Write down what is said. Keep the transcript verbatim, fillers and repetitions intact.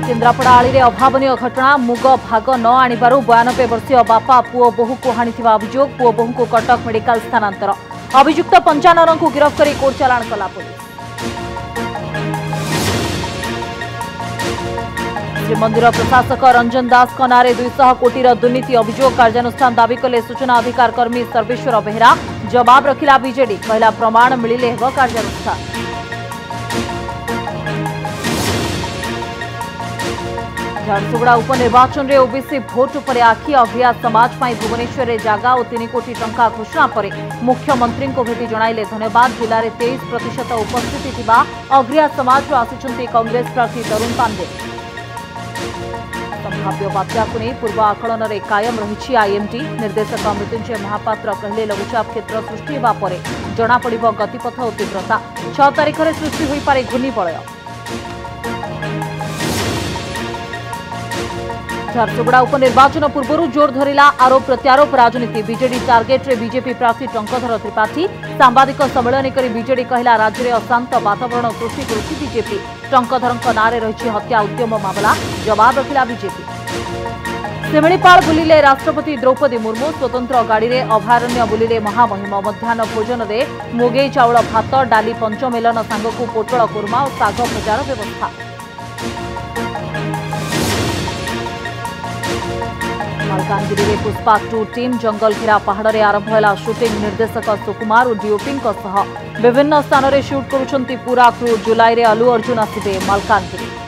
केन्द्रापड़ा आली अभावन घटना मुग भाग न आणिबारु बयानबे वर्षीय बापा पुओ बोहू को हाणिथिबा अभियोग पुओ बोहू को कटक मेडिकल स्थानांतर अभियुक्त पंचानन को गिरफ्त कर कोर्ट चालाण कला पुलिस। श्रीमंदिर प्रशासक रंजन दास नारे दुईश कोटी दुर्नीति अभियोग कार्यानुष्ठान दाबी कले सूचना अधिकार कर्मी सर्वेश्वर बेहरा जवाब रखिला बीजेडी कहला प्रमाण मिलिले हेब कार्यानुष्ठान। झारसुगुड़ा उपनिर्वाचन में ओबीसी भोट पर आखि अग्रिया समाज पाई भुवनेश्वर में जागा और तीन कोटी टंका घोषणा पर मुख्यमंत्री को भेटी जणाइले धन्यवाद। जिले में तेईस प्रतिशत उपस्थिति थिबा अग्रिया समाज आसिचंती कांग्रेस प्रार्थी तरुण पांडे। संभाव्य बात्या को नहीं पूर्व आकलन में कायम रही आईएमटी निर्देशक मृत्युंजय महापात्र कहले लघुचाप क्षेत्र सृष्टि होगा पर जना पड़िबो गतिपथ और तीव्रता। छह तारीख में सृष्टि हो पारे घूर्णिबलय। झारसुगुड़ा उपनिर्वाचन पूर्व जोर धरिला आरोप प्रत्यारोप राजनीति बीजेडी टार्गेट रे बीजेपी प्रार्थी टंकधर त्रिपाठी सांबादिक सम्मेलन कर बीजेडी कहला राज्य में अशांत वातावरण सृष्टि करुछि बीजेपी टंकधर नारे रही हत्या उद्यम मामला जवाब रखिला बीजेपी। शिमिलीपाल बुलिले राष्ट्रपति द्रौपदी मुर्मू स्वतंत्र गाड़ी में अभयारण्य बुलिले महामहिम मध्याह्न भोजन में मुगई चाउल भात डाली पंचमेलन सांगकू पोटल कुर्मा और शाग भजार व्यवस्था। मालकानगिरी में पुष्पा टू टीम जंगल घेरा पहाड़ में आरंभ है शूटिंग निर्देशक सुकुमार और डीओपी विभिन्न स्थान में शूट करुछंती पूरा क्रू जुलाई रे अलू अर्जुन आसिबे मालकानगिरी।